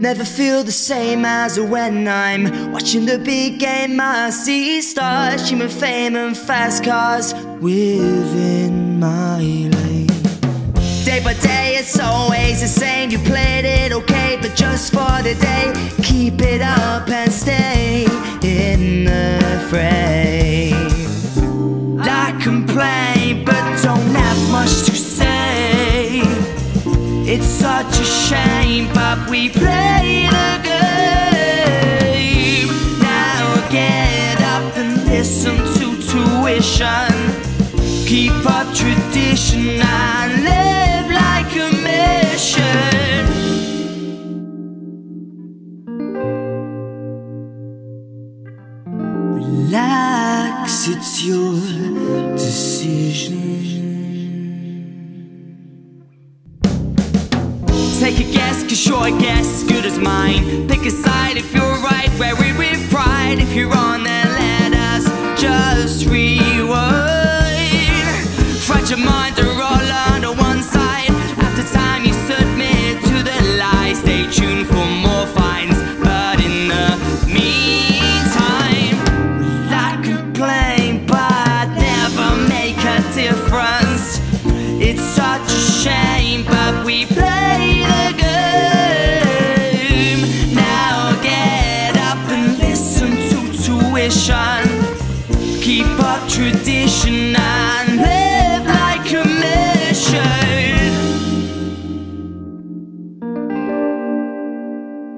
Never feel the same as when I'm watching the big game. I see stars, human fame and fast cars within my lane. Day by day it's always the same. You played it okay, but just for the day. Keep it up and stay in the frame. I complain but don't have much to say. It's such a shame, but we play the game. Now get up and listen to tuition. Keep up tradition and live like a mission. Relax, it's your decision. Take a guess, cause your guess as good as mine. Pick a side if you're right, wear it with pride. If you're wrong, then let us just rewind. Fragile minds are all on one side. After time you submit to the lies. Stay tuned for more finds, but in the meantime, I complain but never make a difference. It's such a shame, but we play the game. Now get up and listen to tuition. Keep up tradition and live like a mission.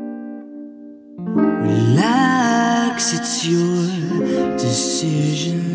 Relax, it's your decision.